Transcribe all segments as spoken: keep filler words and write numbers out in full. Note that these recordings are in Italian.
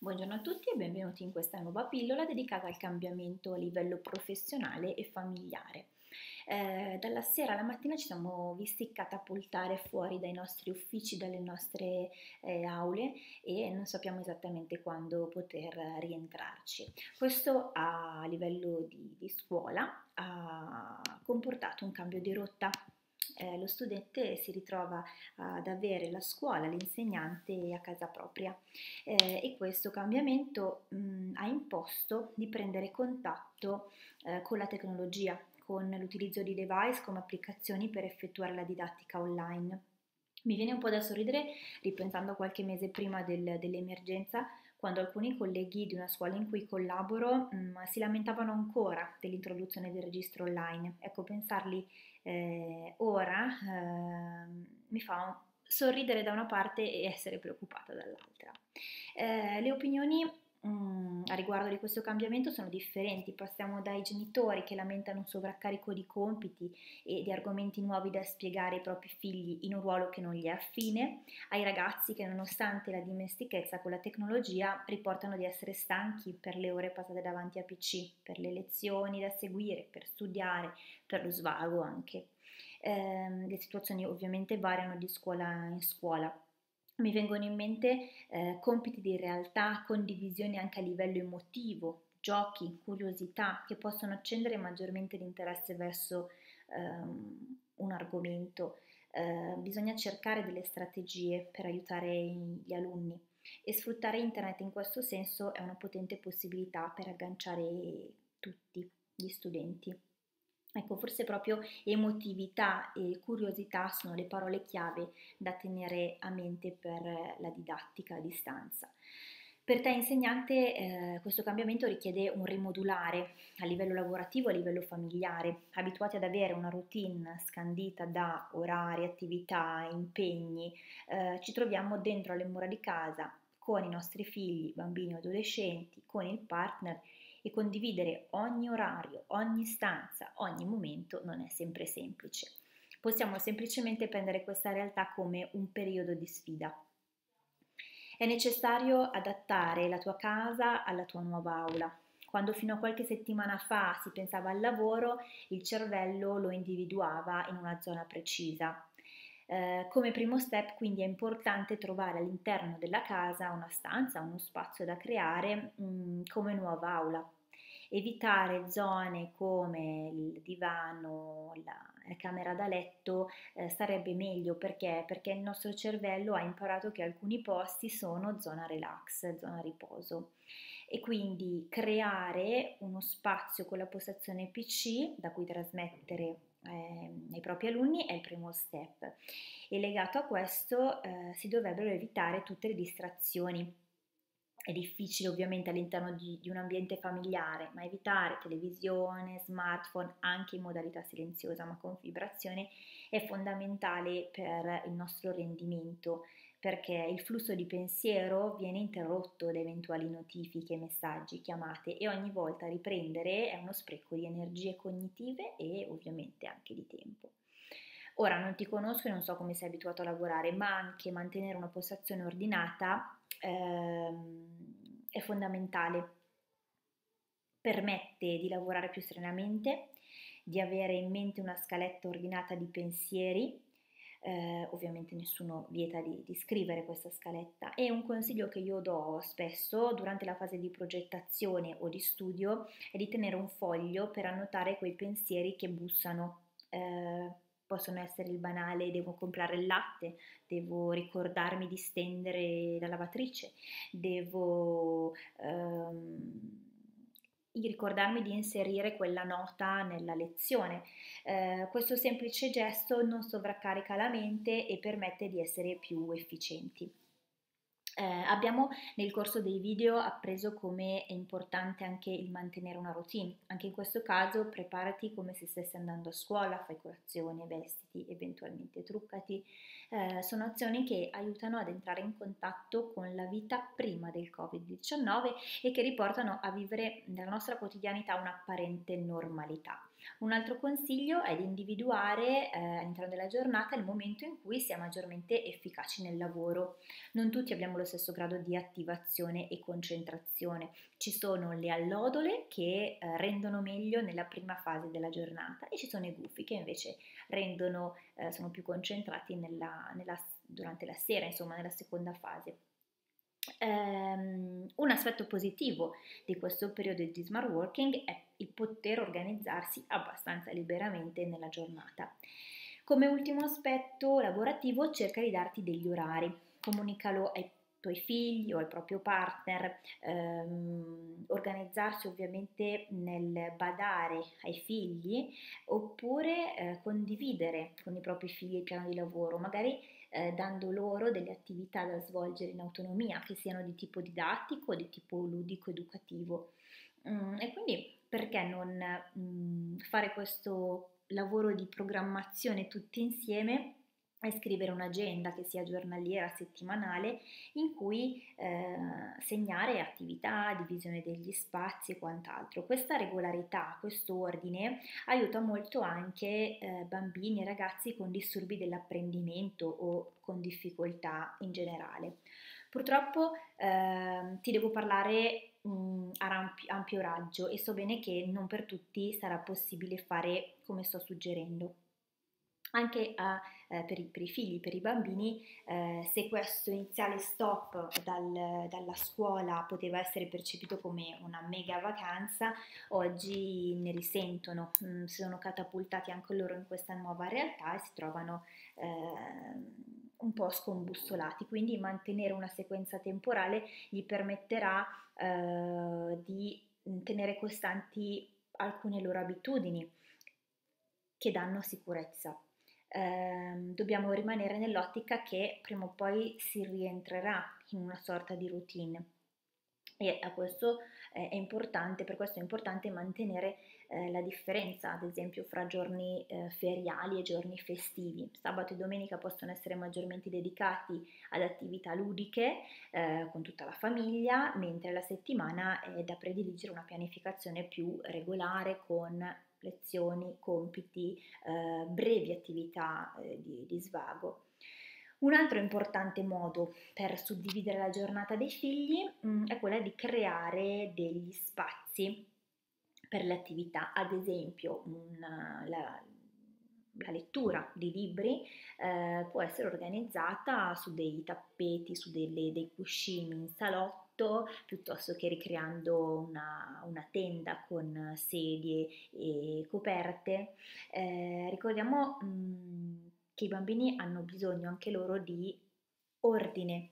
Buongiorno a tutti e benvenuti in questa nuova pillola dedicata al cambiamento a livello professionale e familiare. Eh, dalla sera alla mattina ci siamo visti catapultare fuori dai nostri uffici, dalle nostre eh, aule e non sappiamo esattamente quando poter rientrarci. Questo a livello di, di scuola ha comportato un cambio di rotta. Eh, lo studente si ritrova ad avere la scuola, l'insegnante a casa propria eh, e questo cambiamento mh, ha imposto di prendere contatto eh, con la tecnologia, con l'utilizzo di device come applicazioni per effettuare la didattica online. Mi viene un po' da sorridere ripensando a qualche mese prima del- dell'emergenza, quando alcuni colleghi di una scuola in cui collaboro mh, si lamentavano ancora dell'introduzione del registro online. Ecco, pensarli eh, ora ehm, mi fa sorridere da una parte e essere preoccupata dall'altra. Eh, le opinioni mm, a riguardo di questo cambiamento sono differenti, passiamo dai genitori che lamentano un sovraccarico di compiti e di argomenti nuovi da spiegare ai propri figli in un ruolo che non gli è affine, ai ragazzi che nonostante la dimestichezza con la tecnologia riportano di essere stanchi per le ore passate davanti a P C, per le lezioni da seguire, per studiare, per lo svago anche. Eh, le situazioni ovviamente variano di scuola in scuola. Mi vengono in mente eh, compiti di realtà, condivisioni anche a livello emotivo, giochi, curiosità che possono accendere maggiormente l'interesse verso ehm, un argomento. Eh, bisogna cercare delle strategie per aiutare gli alunni e sfruttare internet in questo senso è una potente possibilità per agganciare tutti gli studenti. Ecco, forse proprio emotività e curiosità sono le parole chiave da tenere a mente per la didattica a distanza. Per te insegnante eh, questo cambiamento richiede un rimodulare a livello lavorativo e a livello familiare, abituati ad avere una routine scandita da orari, attività, impegni, eh, ci troviamo dentro alle mura di casa con i nostri figli, bambini o adolescenti, con il partner e condividere ogni orario, ogni stanza, ogni momento non è sempre semplice. Possiamo semplicemente prendere questa realtà come un periodo di sfida. È necessario adattare la tua casa alla tua nuova aula. Quando fino a qualche settimana fa si pensava al lavoro, il cervello lo individuava in una zona precisa. Eh, come primo step quindi è importante trovare all'interno della casa una stanza, uno spazio da creare mh, come nuova aula. Evitare zone come il divano, la, la camera da letto eh, sarebbe meglio perché? Perché il nostro cervello ha imparato che alcuni posti sono zona relax, zona riposo e quindi creare uno spazio con la postazione P C da cui trasmettere eh, ai propri alunni è il primo step e legato a questo eh, si dovrebbero evitare tutte le distrazioni. È difficile ovviamente all'interno di, di un ambiente familiare, ma evitare televisione, smartphone anche in modalità silenziosa ma con vibrazione è fondamentale per il nostro rendimento perché il flusso di pensiero viene interrotto da eventuali notifiche, messaggi, chiamate e ogni volta riprendere è uno spreco di energie cognitive e ovviamente anche di tempo. Ora non ti conosco e non so come sei abituato a lavorare, ma anche mantenere una postazione ordinata ehm, è fondamentale. Permette di lavorare più serenamente, di avere in mente una scaletta ordinata di pensieri, eh, ovviamente nessuno vieta di, di scrivere questa scaletta e un consiglio che io do spesso durante la fase di progettazione o di studio è di tenere un foglio per annotare quei pensieri che bussano. Eh, possono essere il banale devo comprare il latte, devo ricordarmi di stendere la lavatrice, devo ehm, ricordarmi di inserire quella nota nella lezione. Eh, questo semplice gesto non sovraccarica la mente e permette di essere più efficienti. Eh, abbiamo nel corso dei video appreso come è importante anche il mantenere una routine. Anche in questo caso preparati come se stessi andando a scuola, fai colazione, vestiti, eventualmente truccati. Eh, sono azioni che aiutano ad entrare in contatto con la vita prima del covid diciannove e che riportano a vivere nella nostra quotidianità un'apparente normalità. Un altro consiglio è di individuare eh, all'interno della giornata il momento in cui si è maggiormente efficaci nel lavoro. Non tutti abbiamo lo stesso grado di attivazione e concentrazione. Ci sono le allodole che eh, rendono meglio nella prima fase della giornata e ci sono i gufi che invece rendono, eh, sono più concentrati nella, nella, durante la sera, insomma nella seconda fase. Um, un aspetto positivo di questo periodo di smart working è il poter organizzarsi abbastanza liberamente nella giornata. Come ultimo aspetto lavorativo, cerca di darti degli orari, comunicalo ai tuoi figli o al proprio partner, ehm, organizzarsi ovviamente nel badare ai figli oppure eh, condividere con i propri figli il piano di lavoro, magari eh, dando loro delle attività da svolgere in autonomia, che siano di tipo didattico o di tipo ludico-educativo. Mm, e quindi perché non mm, fare questo lavoro di programmazione tutti insieme e scrivere un'agenda che sia giornaliera, settimanale, in cui eh, segnare attività, divisione degli spazi e quant'altro. Questa regolarità, questo ordine aiuta molto anche eh, bambini e ragazzi con disturbi dell'apprendimento o con difficoltà in generale. Purtroppo eh, ti devo parlare mh, a rampi- ampio raggio e so bene che non per tutti sarà possibile fare come sto suggerendo. Anche a, eh, per, i, per i figli, per i bambini, eh, se questo iniziale stop dal, dalla scuola poteva essere percepito come una mega vacanza, oggi ne risentono, mh, sono catapultati anche loro in questa nuova realtà e si trovano eh, un po' scombussolati, quindi mantenere una sequenza temporale gli permetterà eh, di tenere costanti alcune loro abitudini che danno sicurezza. Eh, dobbiamo rimanere nell'ottica che prima o poi si rientrerà in una sorta di routine e a questo eh, è importante, per questo è importante mantenere eh, la differenza, ad esempio, fra giorni eh, feriali e giorni festivi. Sabato e domenica possono essere maggiormente dedicati ad attività ludiche eh, con tutta la famiglia, mentre la settimana è da prediligere una pianificazione più regolare con lezioni, compiti, eh, brevi attività eh, di, di svago. Un altro importante modo per suddividere la giornata dei figli mh, è quella di creare degli spazi per le attività, ad esempio una, la, la lettura di libri eh, può essere organizzata su dei tappeti, su delle, dei cuscini in salotto, piuttosto che ricreando una, una tenda con sedie e coperte. Eh, ricordiamo mh, che i bambini hanno bisogno anche loro di ordine.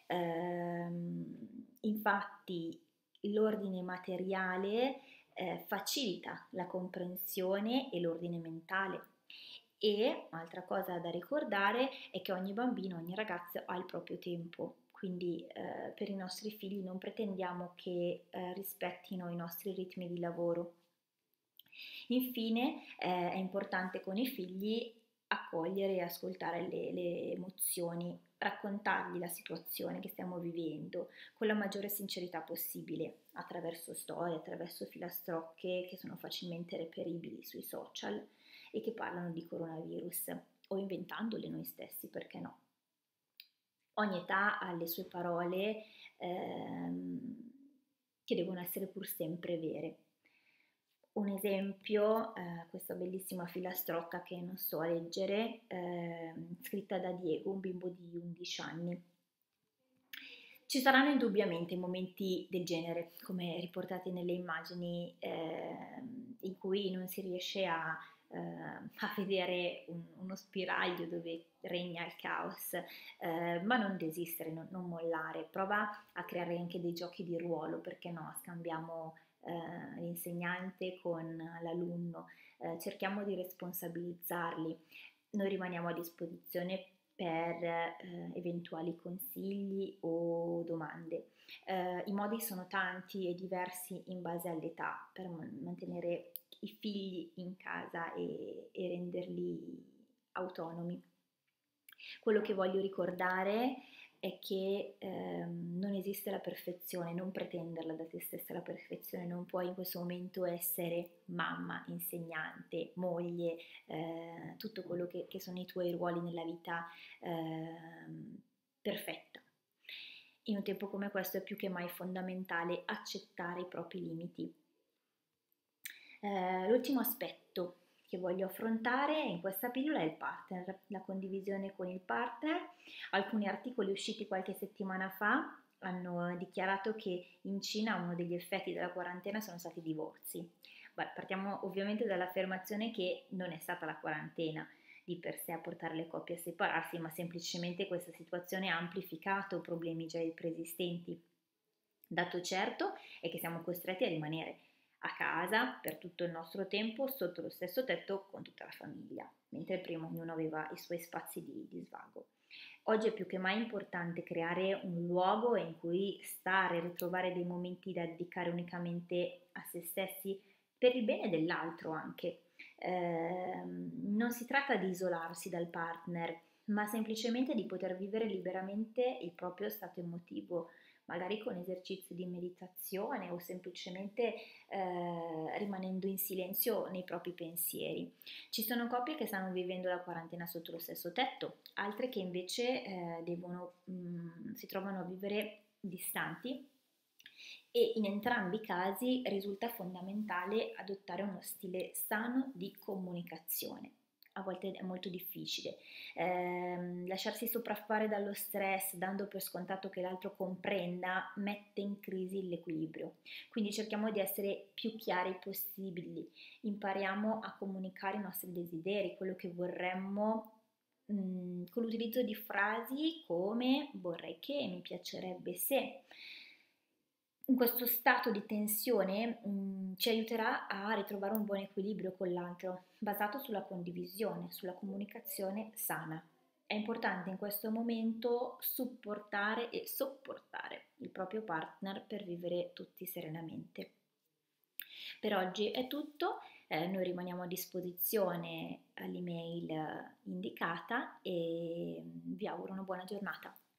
Ehm, infatti l'ordine materiale eh, facilita la comprensione e l'ordine mentale. E altra cosa da ricordare è che ogni bambino, ogni ragazzo ha il proprio tempo, quindi eh, per i nostri figli non pretendiamo che eh, rispettino i nostri ritmi di lavoro. Infine eh, è importante con i figli accogliere e ascoltare le, le emozioni, raccontargli la situazione che stiamo vivendo con la maggiore sincerità possibile, attraverso storie, attraverso filastrocche che sono facilmente reperibili sui social e che parlano di coronavirus o inventandole noi stessi, perché no? Ogni età ha le sue parole ehm, che devono essere pur sempre vere. Un esempio, eh, questa bellissima filastrocca che non so leggere, eh, scritta da Diego, un bimbo di undici anni. Ci saranno indubbiamente momenti del genere, come riportati nelle immagini, eh, in cui non si riesce a, eh, a vedere un, uno spiraglio dove regna il caos, eh, ma non desistere, non, non mollare, prova a creare anche dei giochi di ruolo, perché no, scambiamo eh, l'insegnante con l'alunno, eh, cerchiamo di responsabilizzarli, noi rimaniamo a disposizione per eh, eventuali consigli o domande. Eh, I modi sono tanti e diversi in base all'età per man- mantenere i figli in casa e, e renderli autonomi. Quello che voglio ricordare è che ehm, non esiste la perfezione, non pretenderla da te stessa la perfezione, non puoi in questo momento essere mamma, insegnante, moglie, eh, tutto quello che, che sono i tuoi ruoli nella vita ehm, perfetta. In un tempo come questo è più che mai fondamentale accettare i propri limiti. Eh, l'ultimo aspetto che voglio affrontare in questa pillola è il partner, la condivisione con il partner. Alcuni articoli usciti qualche settimana fa hanno dichiarato che in Cina uno degli effetti della quarantena sono stati i divorzi. Beh, partiamo ovviamente dall'affermazione che non è stata la quarantena di per sé a portare le coppie a separarsi, ma semplicemente questa situazione ha amplificato problemi già preesistenti. Dato certo è che siamo costretti a rimanere a casa per tutto il nostro tempo sotto lo stesso tetto con tutta la famiglia, mentre prima ognuno aveva i suoi spazi di, di svago. Oggi è più che mai importante creare un luogo in cui stare, ritrovare dei momenti da dedicare unicamente a se stessi per il bene dell'altro anche. Eh, non si tratta di isolarsi dal partner, ma semplicemente di poter vivere liberamente il proprio stato emotivo, magari con esercizi di meditazione o semplicemente eh, rimanendo in silenzio nei propri pensieri. Ci sono coppie che stanno vivendo la quarantena sotto lo stesso tetto, altre che invece eh, devono, mh, si trovano a vivere distanti, e in entrambi i casi risulta fondamentale adottare uno stile sano di comunicazione. A volte è molto difficile. Eh, lasciarsi sopraffare dallo stress, dando per scontato che l'altro comprenda, mette in crisi l'equilibrio. Quindi cerchiamo di essere più chiari possibili, impariamo a comunicare i nostri desideri, quello che vorremmo, mh, con l'utilizzo di frasi come vorrei che, mi piacerebbe se. In questo stato di tensione mh, ci aiuterà a ritrovare un buon equilibrio con l'altro, basato sulla condivisione, sulla comunicazione sana. È importante in questo momento supportare e sopportare il proprio partner per vivere tutti serenamente. Per oggi è tutto, eh, noi rimaniamo a disposizione all'email indicata e vi auguro una buona giornata.